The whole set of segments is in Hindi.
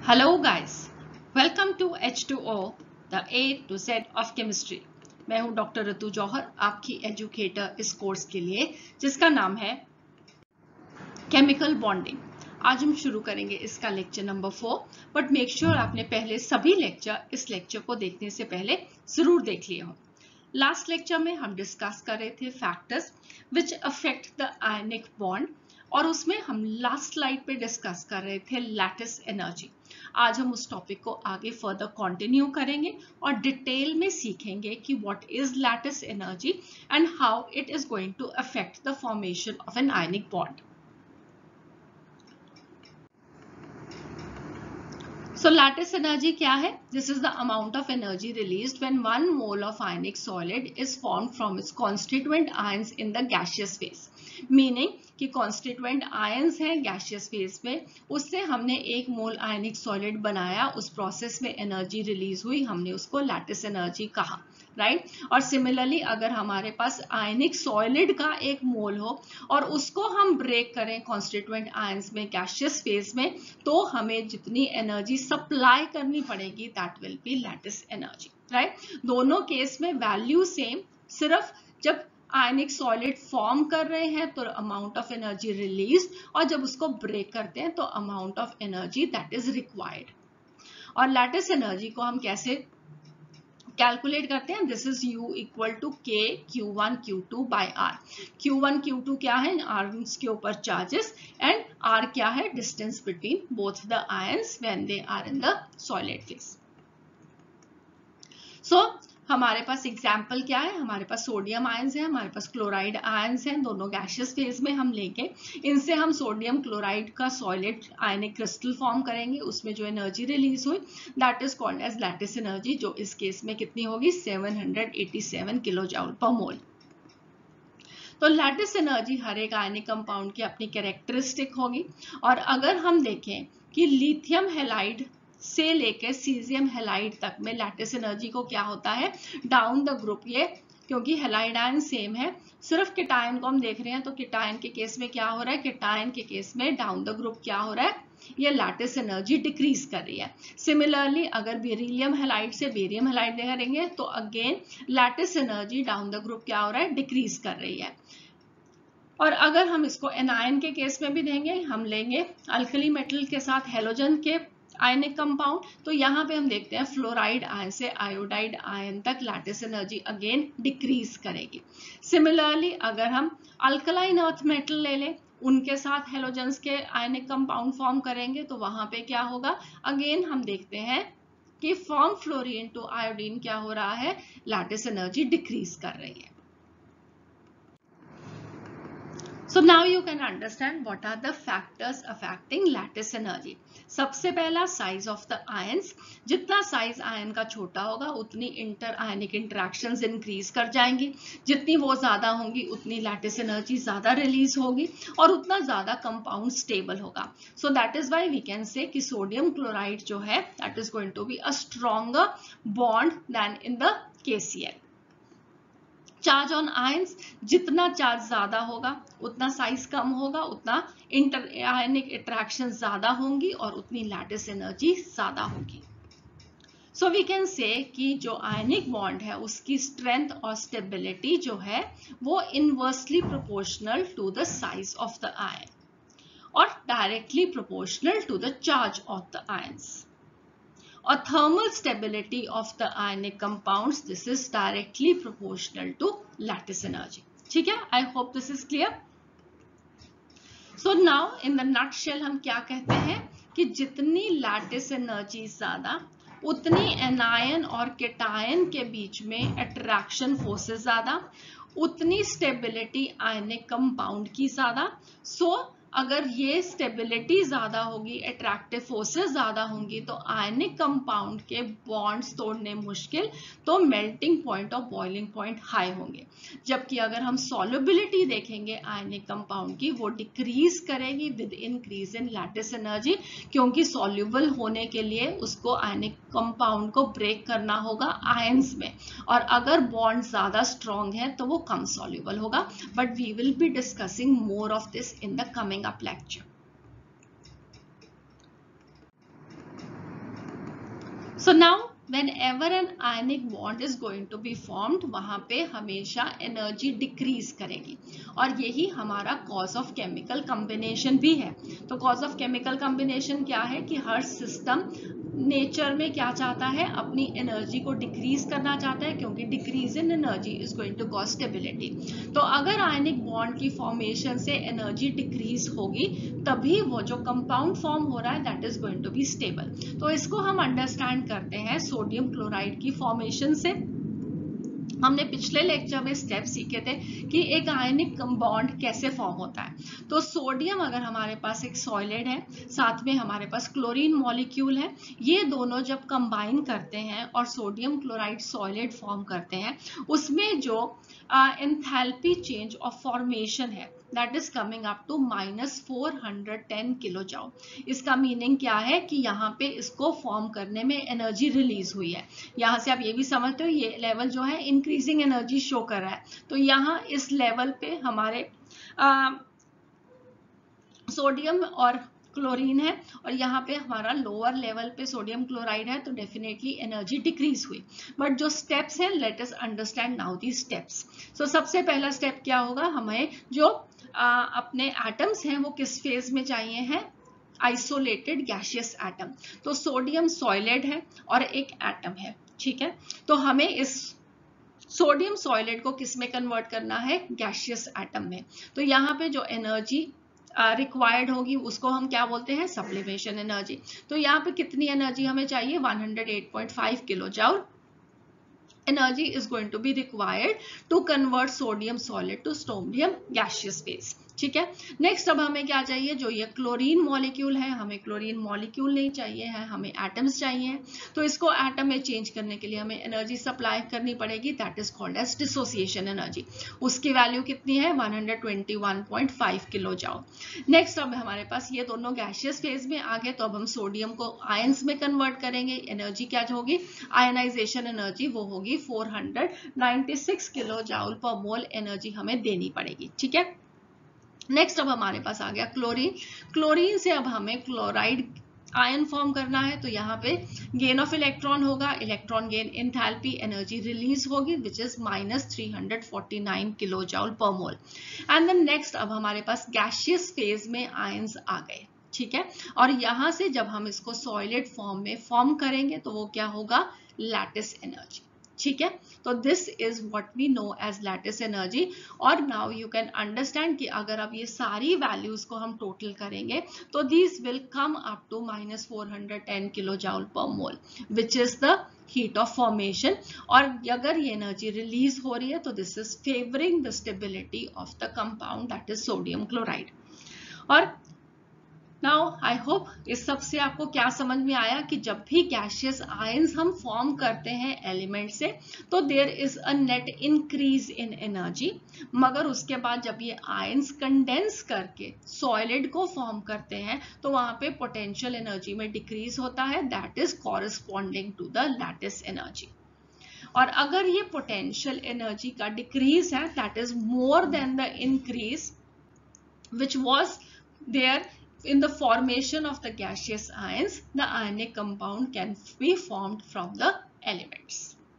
Hello guys, welcome to H2O, the A to Z of chemistry. मैं हूं डॉक्टर ऋतु जौहर, आपकी एजुकेटर इस कोर्स के लिए जिसका नाम है केमिकल बॉन्डिंग। आज हम शुरू करेंगे इसका lecture number 4, but make sure आपने पहले सभी लेक्चर इस लेक्चर को देखने से पहले जरूर देख लिए हो। लास्ट लेक्चर में हम डिस्कस कर रहे थे factors which affect the ionic bond, और उसमें हम लास्ट स्लाइड पे डिस्कस कर रहे थे लैटिस एनर्जी। आज हम उस टॉपिक को आगे फर्दर कंटिन्यू करेंगे और डिटेल में सीखेंगे कि what is lattice energy and how it is going to affect the formation of an ionic bond. So lattice energy क्या है? This is the amount of energy released when 1 mole of ionic solid is formed from its constituent ions in the gaseous phase. Meaning कि constituent ions हैं gaseous phase में, उससे हमने 1 मोल ionic solid बनाया, उस प्रोसेस में एनर्जी रिलीज हुई, हमने उसको लैटिस एनर्जी कहा, राइट? और सिमिलरली अगर हमारे पास आयनिक सॉलिड का 1 मोल हो और उसको हम ब्रेक करें कॉन्स्टिट्यूएंट आयंस में गैसियस फेज में, तो हमें जितनी एनर्जी सप्लाई करनी पड़ेगी that will be lattice energy, right? दोनों केस में वैल्यू सेम, सिर्फ जब आयनिक सॉलिड फॉर्म कर रहे हैं तो अमाउंट ऑफ एनर्जी रिलीज, और जब उसको ब्रेक करते हैं तो amount of energy that is required. और लैटिस एनर्जी को हम कैसे कैलकुलेट करते हैं? This is U equal to K Q1 Q2 by R। Q1 Q2 क्या है? आयंस के ऊपर चार्जेस, एंड R क्या है? Distance between both the ions when they are in the solid phase. So हमारे पास एग्जाम्पल क्या है? हमारे पास सोडियम आयंस है, हमारे पास क्लोराइड आयंस हैं, दोनों गैसियस फेज में हम लेंगे। इनसे हम सोडियम क्लोराइड का सॉलिड आयनिक क्रिस्टल फॉर्म करेंगे, उसमें जो एनर्जी रिलीज हुई that is called as lattice energy, जो इस केस में कितनी होगी? 787 किलो जूल पर मोल। तो लैटिस एनर्जी हर एक आयनिक कंपाउंड की अपनी कैरेक्टरिस्टिक होगी। और अगर हम देखें कि लिथियम हैलाइड से लेकर सीजियम हैलाइड तक में लैटिस एनर्जी को क्या होता है? डाउन द ग्रुप, ये क्योंकि हैलाइड आयन सेम है, सिर्फ कीटायन को हम देख रहे हैं, तो कीटायन के केस में क्या हो रहा है? कीटायन के केस में डाउन द ग्रुप क्या हो रहा है? ये लैटिस एनर्जी डिक्रीज कर रही है। सिमिलरली अगर बेरिलियम हैलाइड से बेरियम हैलाइड करेंगे तो again lattice energy down the group क्या हो रहा है? डिक्रीज कर रही है। और अगर हम इसको एनायन के केस में भी देंगे, हम लेंगे अल्कली मेटल के साथ हेलोजन के आयनिक कंपाउंड, तो यहाँ पे हम देखते हैं फ्लोराइड आयन से आयोडाइड आयन तक लैटिस एनर्जी अगेन डिक्रीज करेगी। सिमिलरली अगर हम अल्कलाइन अर्थ मेटल ले लें, उनके साथ हेलोजन्स के आयनिक कंपाउंड फॉर्म करेंगे, तो वहां पे क्या होगा? अगेन हम देखते हैं कि फ्रॉम फ्लोरीन टू आयोडीन क्या हो रहा है? लैटिस एनर्जी डिक्रीज कर रही है। So now you can understand what are the factors affecting lattice energy. सबसे पहला साइज ऑफ द आयंस, जितना साइज आयन का छोटा होगा उतनी इंटर आयनिक इंटरेक्शंस इंक्रीज कर जाएंगी, जितनी वो ज्यादा होंगी उतनी लैटिस एनर्जी ज्यादा रिलीज होगी और उतना ज्यादा कंपाउंड स्टेबल होगा। So that is why we can say कि सोडियम क्लोराइड जो है that is going to be a stronger bond than in the KCl। Charge on ions, जितना चार्ज ज्यादा होगा उतना साइज कम होगा, उतना इंटर आयनिक इंटरेक्शन ज्यादा होंगी और उतनी लैटिस एनर्जी ज्यादा होगी। सो वी कैन से कि जो आयनिक बॉन्ड है उसकी स्ट्रेंथ और स्टेबिलिटी जो है वो inversely proportional to the size of the ion और directly proportional to the charge of the ions. Or thermal stability of the ionic compounds, this is directly proportional to lattice energy. ठीक है? I hope this is clear. So now in the nutshell हम क्या कहते हैं कि जितनी लैटिस एनर्जी ज्यादा उतनी एनायन और केटायन के बीच में अट्रैक्शन फोर्सेस ज्यादा, उतनी स्टेबिलिटी आयनिक कंपाउंड की ज्यादा। सो अगर ये स्टेबिलिटी ज्यादा होगी, अट्रैक्टिव फोर्सेस ज्यादा होंगी, तो आयनिक कंपाउंड के बॉन्ड्स तोड़ने मुश्किल, तो मेल्टिंग पॉइंट और बॉइलिंग पॉइंट हाई होंगे। जबकि अगर हम सॉल्युबिलिटी देखेंगे आयनिक कंपाउंड की, वो डिक्रीज करेगी with increase in lattice energy, क्योंकि सॉल्युबल होने के लिए उसको आयनिक कंपाउंड को ब्रेक करना होगा आयंस में, और अगर बॉन्ड ज्यादा स्ट्रॉन्ग है तो वो कम सॉल्युबल होगा। But we will be discussing more of this in the coming up lecture. So now whenever an ionic bond is going to be formed, वहां पे हमेशा एनर्जी डिक्रीज करेगी और यही हमारा कॉज ऑफ केमिकल कॉम्बिनेशन भी है। तो कॉज ऑफ केमिकल कॉम्बिनेशन क्या है कि हर सिस्टम नेचर में क्या चाहता है, अपनी एनर्जी को डिक्रीज करना चाहता है, क्योंकि decrease in energy is going to cause stability. तो अगर आयनिक बॉन्ड की फॉर्मेशन से एनर्जी डिक्रीज होगी तभी वो जो कंपाउंड फॉर्म हो रहा है that is going to be stable. तो इसको हम अंडरस्टैंड करते हैं सोडियम क्लोराइड की फॉर्मेशन से। हमने पिछले लेक्चर में स्टेप सीखे थे कि एक आयनिक बॉन्ड कैसे फॉर्म होता है। तो सोडियम अगर हमारे पास एक सॉलिड है, साथ में हमारे पास क्लोरीन मॉलिक्यूल है, ये दोनों जब कंबाइन करते हैं और सोडियम क्लोराइड सॉलिड फॉर्म करते हैं, उसमें जो एंथैल्पी चेंज ऑफ फॉर्मेशन है that is coming up to -410 kilo joule. इसका मीनिंग क्या है कि यहाँ पे इसको फॉर्म करने में एनर्जी रिलीज हुई है। यहाँ से आप ये भी समझते हो ये लेवल जो है इंक्रीजिंग एनर्जी शो कर रहा है। तो यहाँ इस लेवल पे हमारे सोडियम और क्लोरीन है और यहाँ पे हमारा लोअर लेवल पे सोडियम क्लोराइड है, तो डेफिनेटली एनर्जी डिक्रीज हुई। बट जो स्टेप्स हैं, let us understand now the steps. So सबसे पहला स्टेप क्या होगा, हमें जो अपने एटम्स हैं वो किस फेज में चाहिए हैं, आइसोलेटेड गैसियस एटम। तो सोडियम सॉलिड है और एक एटम है, ठीक है। तो हमें इस सोडियम सॉलिड को किस में कन्वर्ट करना है, गैसियस एटम में। तो यहाँ पे जो एनर्जी रिक्वायर्ड होगी उसको हम क्या बोलते हैं, सब्लिमेशन एनर्जी। तो यहाँ पे कितनी एनर्जी हमें चाहिए, 108.5 kilo joule energy is going to be required to convert sodium solid to sodium gaseous phase, ठीक है। नेक्स्ट अब हमें क्या चाहिए, जो ये क्लोरीन मॉलिक्यूल है, हमें क्लोरीन मॉलिक्यूल नहीं चाहिए है, हमें एटम्स चाहिए। तो इसको एटम में चेंज करने के लिए हमें एनर्जी सप्लाई करनी पड़ेगी, that is called as dissociation energy. उसकी वैल्यू कितनी है, 121.5 किलो जूल। नेक्स्ट अब हमारे पास ये दोनों गैसियस फेज में आ गए, तो अब हम सोडियम को आयंस में कन्वर्ट करेंगे। एनर्जी क्या होगी, आयनाइजेशन एनर्जी, वो होगी 496 किलो जूल पर मोल एनर्जी हमें देनी पड़ेगी, ठीक है। नेक्स्ट अब हमारे पास आ गया क्लोरीन। क्लोरीन से अब हमें क्लोराइड आयन फॉर्म करना है, तो यहाँ पे गेन ऑफ इलेक्ट्रॉन होगा, electron gain enthalpy energy release होगी which is -349 kilo joule per mole. And then next अब हमारे पास गैसियस फेज में आयंस आ गए, ठीक है। और यहाँ से जब हम इसको सॉलिड फॉर्म में फॉर्म करेंगे तो वो क्या होगा, लैटिस एनर्जी, ठीक है। तो this is what we know as lattice energy. और नाउ यू कैन अंडरस्टैंड कि अगर अब ये सारी वैल्यूज को हम टोटल करेंगे तो this will come up to -410 kilo joule per mole which is the heat of formation. और अगर ये एनर्जी रिलीज हो रही है तो this is favouring the stability of the compound that is sodium chloride. और नाउ आई होप इस सब से आपको क्या समझ में आया कि जब भी गैसियस आयंस हम फॉर्म करते हैं एलिमेंट से तो there is a net increase in energy, मगर उसके बाद जब ये आयंस कंडेंस करके सॉलिड को फॉर्म करते हैं तो वहां पे पोटेंशियल एनर्जी में डिक्रीज होता है, that is corresponding to the lattice energy. और अगर ये पोटेंशियल एनर्जी का डिक्रीज है that is more than the increase which was there in the formation of the gaseous ions, the ionic compound can be formed from the elements.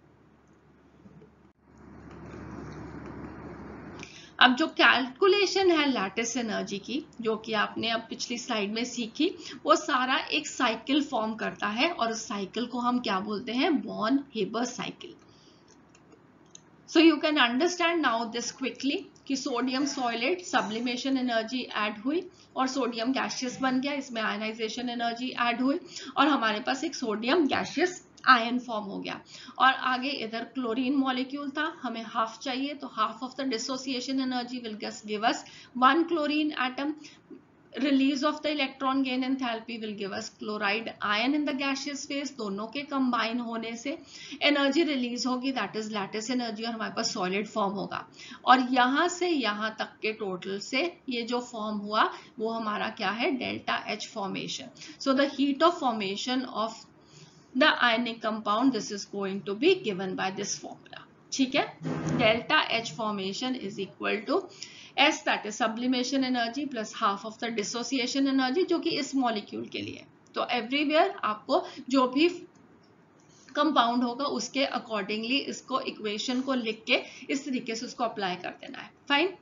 अब जो कैलकुलेशन है लैटिस एनर्जी की, जो कि आपने अब पिछली स्लाइड में सीखी, वो सारा एक साइकिल फॉर्म करता है और उस साइकिल को हम क्या बोलते हैं, Born Haber cycle. So you can understand now this quickly कि sodium solid sublimation energy add हुई और सोडियम गैसियस बन गया, इसमें आयनाइजेशन एनर्जी ऐड हुई और हमारे पास एक सोडियम गैसियस आयन फॉर्म हो गया। और आगे इधर क्लोरीन मॉलिक्यूल था, हमें हाफ चाहिए, तो half of the dissociation energy will give us 1 chlorine atom. Release of the electron gain enthalpy will give us chloride ion in the gaseous phase। दोनों के कंबाइन होने से एनर्जी रिलीज होगी, दैट इज लैटिस एनर्जी, और हमारे पास सॉलिड फॉर्म होगा। और यहाँ से यहाँ तक के टोटल से ये जो फॉर्म हुआ वो हमारा क्या है, delta H formation. So the heat of formation of the ionic compound this is going to be given by this formula, ठीक है। Delta H formation is equal to S that is sublimation energy plus half of the dissociation energy, जो कि इस मॉलिक्यूल के लिए। तो एवरीवेयर आपको जो भी कंपाउंड होगा उसके अकॉर्डिंगली इसको इक्वेशन को लिख के इस तरीके से उसको अप्लाई कर देना है। फाइन।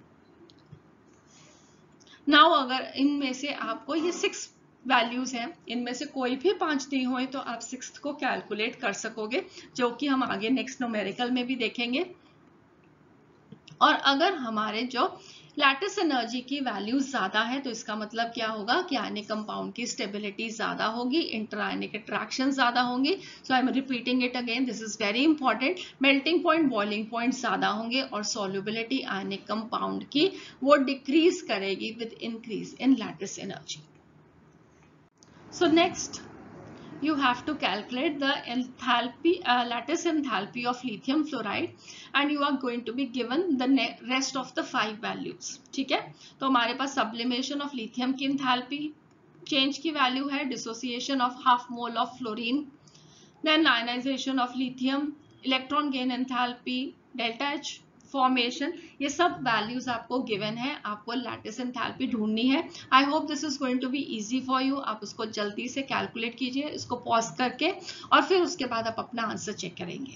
नाउ अगर इनमें से आपको ये 6 वैल्यूज हैं, इनमें से कोई भी 5 दी हुए तो आप 6th को कैलकुलेट कर सकोगे, जो कि हम आगे नेक्स्ट न्यूमेरिकल में भी देखेंगे। और अगर हमारे जो लैटिस एनर्जी की वैल्यू ज्यादा है तो इसका मतलब क्या होगा कि आयनिक कंपाउंड की स्टेबिलिटी ज्यादा होगी, इंटर आयनिक अट्रैक्शन ज्यादा होंगी। So I am repeating it again, this is very important. Melting point, boiling point ज्यादा होंगे और सॉल्युबिलिटी आयनिक कंपाउंड की वो डिक्रीज करेगी with increase in lattice energy. So next you have to calculate the enthalpy, lattice enthalpy of lithium fluoride and you are going to be given the rest of the 5 values। ठीक है, तो हमारे पास sublimation of lithium की enthalpy change की value है, dissociation of half mole of fluorine, then ionization of lithium, electron gain enthalpy, delta H formation, ये सब वैल्यूज आपको गिवन है। आपको लैटिस एंथैल्पी ढूंढनी है। I hope this is going to be easy for you. आप उसको जल्दी से कैलकुलेट कीजिए, इसको पॉज करके, और फिर उसके बाद आप अपना आंसर चेक करेंगे।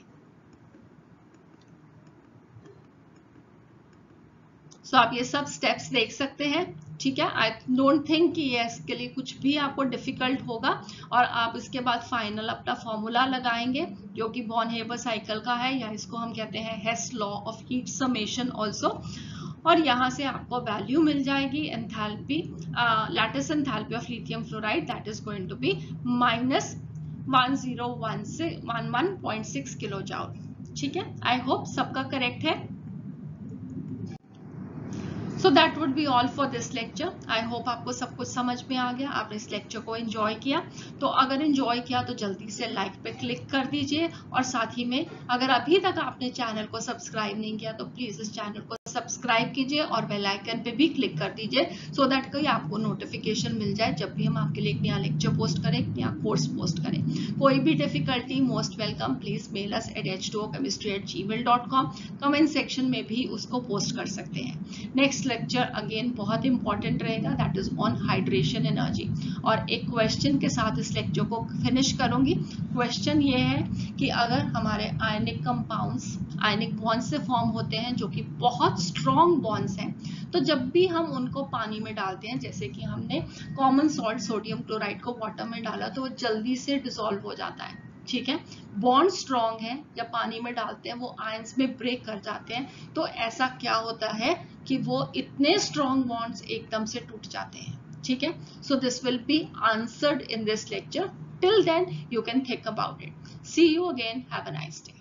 सो आप ये सब स्टेप्स देख सकते हैं। ठीक है, आई डोंट थिंक कि ये इसके लिए कुछ भी आपको डिफिकल्ट होगा। और आप इसके बाद फाइनल अपना फॉर्मूला लगाएंगे जो कि बॉर्न हेबर साइकिल का है, या इसको हम कहते हैं Hess law of heat summation also. और यहाँ से आपको वैल्यू मिल जाएगी enthalpy, lattice enthalpy of lithium fluoride, that is going to be -1011.6 kilo joule. ठीक है, आई होप सबका करेक्ट है। So that would be all for this lecture. I hope आपको सब कुछ समझ में आ गया, आपने इस लेक्चर को एंजॉय किया। तो अगर एंजॉय किया तो जल्दी से लाइक पे क्लिक कर दीजिए, और साथ ही में अगर अभी तक आपने चैनल को सब्सक्राइब नहीं किया तो प्लीज इस चैनल को सब्सक्राइब कीजिए और बेल आइकन पे भी क्लिक कर दीजिए, सो दैट कोई आपको नोटिफिकेशन मिल जाए जब भी हम आपके लिए एक नया लेक्चर पोस्ट करें, एक नया कोर्स पोस्ट करें। कोई भी difficulty most welcome, please mail us at h2ochemistry@gmail.com। Comment section में भी उसको पोस्ट कर सकते हैं। नेक्स्ट लेक्चर अगेन बहुत इंपॉर्टेंट रहेगा, that is on hydration energy. और एक क्वेश्चन के साथ इस लेक्चर को फिनिश करूंगी। क्वेश्चन ये है कि अगर हमारे आयनिक कंपाउंड्स आयनिक बॉन्ड से फॉर्म होते हैं जो कि बहुत स्ट्रॉन्ग बॉन्ड्स हैं, तो जब भी हम उनको पानी में डालते हैं, जैसे कि हमने कॉमन सॉल्ट सोडियम क्लोराइड को वाटर में डाला तो वो जल्दी से डिसॉल्व हो जाता है। ठीक है, बॉन्ड स्ट्रॉन्ग है, जब पानी में डालते हैं वो आयंस में ब्रेक कर जाते हैं। तो ऐसा क्या होता है कि वो इतने स्ट्रॉन्ग बॉन्ड्स एकदम से टूट जाते हैं। ठीक है, so this will be answered in this lecture. Till then you can think about it. See you again, have a nice day.